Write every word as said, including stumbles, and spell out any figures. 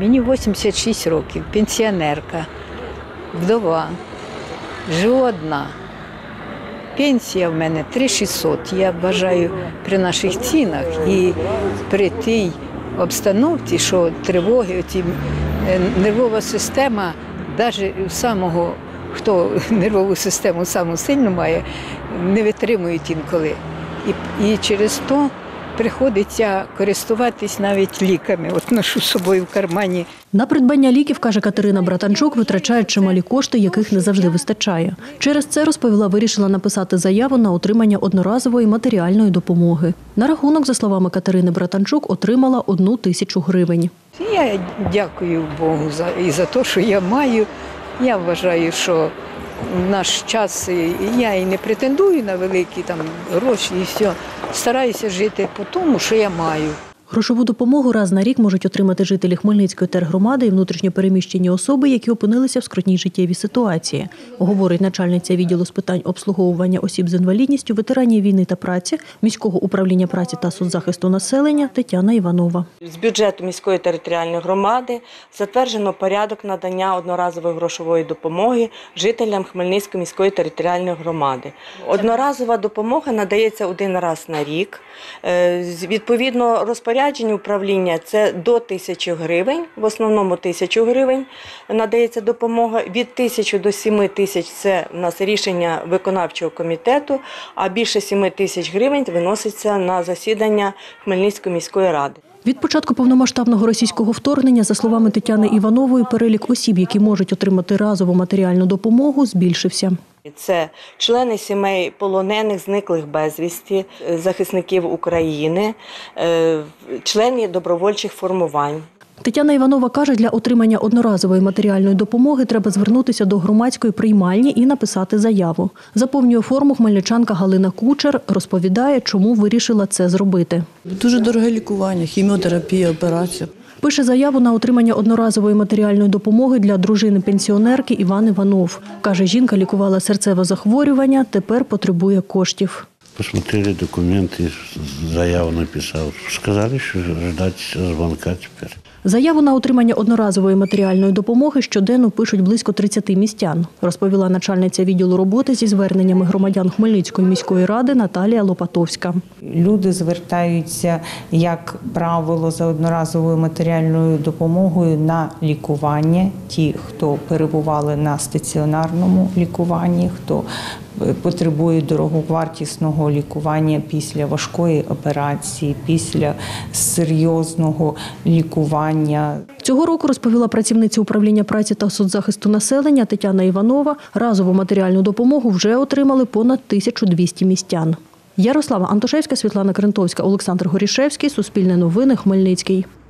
Мені вісімдесят шість років, пенсіонерка, вдова, живу одна. Пенсія в мене три тисячі шістсот. Я вважаю, при наших цінах і при тій обстановці, що тривоги, оці, нервова система, навіть у самого, хто нервову систему саму сильну має, не витримують інколи. І, і через то приходиться користуватись навіть ліками. От ношу з собою в кармані. На придбання ліків, каже Катерина Братанчук, витрачають чималі кошти, яких не завжди вистачає. Через це, розповіла, вирішила написати заяву на отримання одноразової матеріальної допомоги. На рахунок, за словами Катерини Братанчук, отримала одну тисячу гривень. Я дякую Богу за, і за те, що я маю. Я вважаю, що в наш час я і не претендую на великі там гроші, і все. Стараюся жити по тому, що я маю. Грошову допомогу раз на рік можуть отримати жителі Хмельницької тергромади і внутрішньо переміщені особи, які опинилися в скрутній життєвій ситуації, говорить начальниця відділу з питань обслуговування осіб з інвалідністю, ветеранів війни та праці, міського управління праці та соцзахисту населення Тетяна Іванова. З бюджету міської територіальної громади затверджено порядок надання одноразової грошової допомоги жителям Хмельницької міської територіальної громади. Одноразова допомога надається один раз на рік. Відповідно, розпорядження управління – це до тисячі гривень, в основному тисячу гривень надається допомога. Від тисячі до семи тисяч – це в нас рішення виконавчого комітету, а більше семи тисяч гривень виноситься на засідання Хмельницької міської ради. Від початку повномасштабного російського вторгнення, за словами Тетяни Іванової, перелік осіб, які можуть отримати разову матеріальну допомогу, збільшився. Це члени сімей полонених, зниклих безвісті, захисників України, члени добровольчих формувань. Тетяна Іванова каже, для отримання одноразової матеріальної допомоги треба звернутися до громадської приймальні і написати заяву. Заповнює форму хмельничанка Галина Кучер, розповідає, чому вирішила це зробити. Дуже дороге лікування, хіміотерапія, операція. Пише заяву на отримання одноразової матеріальної допомоги для дружини-пенсіонерки Іван Іванов. Каже, жінка лікувала серцеве захворювання, тепер потребує коштів. Посмотрели документы, заяву написал. Сказали, що ждать дзвонка тепер. Заяву на отримання одноразової матеріальної допомоги щоденно пишуть близько тридцяти містян, розповіла начальниця відділу роботи зі зверненнями громадян Хмельницької міської ради Наталія Лопатовська. Люди звертаються, як правило, за одноразовою матеріальною допомогою на лікування. Ті, хто перебували на стаціонарному лікуванні, хто потребує дороговартісного лікування після важкої операції, після серйозного лікування. Цього року, розповіла працівниця управління праці та соцзахисту населення Тетяна Іванова, разову матеріальну допомогу вже отримали понад тисячу двісті містян. Ярослава Антошевська, Світлана Крентовська, Олександр Горішевський, Суспільне новини, Хмельницький.